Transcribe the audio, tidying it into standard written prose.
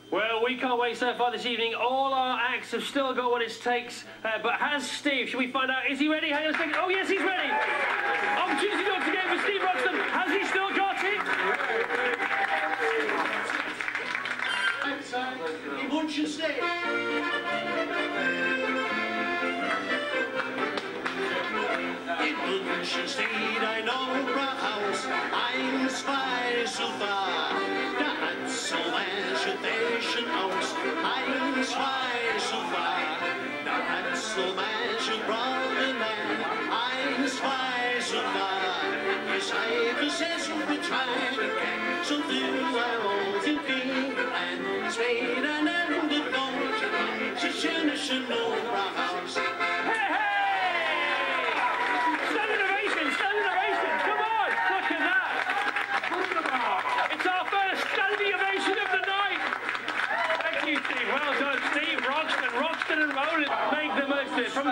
Well, we can't wait so far this evening. All our acts have still got what it takes. But has Steve? Should we find out? Is he ready? Hang on a second. Oh, yes, he's ready. Opportunity to game for Steve Roxton. Has he still got it? In Munchen Steht. In Munchen Steht ein Operahaus, ein, zwei, so far. Da hat so manche Dächen aus, ein, zwei, so far. Da hat so manche brave man, ein, zwei, so far. Yes, I possess the time, so do I all the king, and Steht an end of gold, so schöne Operahaus. Hey, hey! Standing ovation! Standing ovation! Come on! Look at that! It's our first standing ovation of the night! Thank you, Steve. Well done, Steve. Roxton and Roland. Make the most of it. From